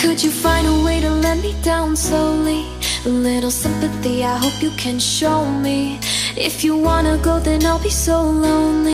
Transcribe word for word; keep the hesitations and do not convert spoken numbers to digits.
Could you find a way to let me down slowly? A little sympathy, I hope you can show me. If you wanna go, then I'll be so lonely.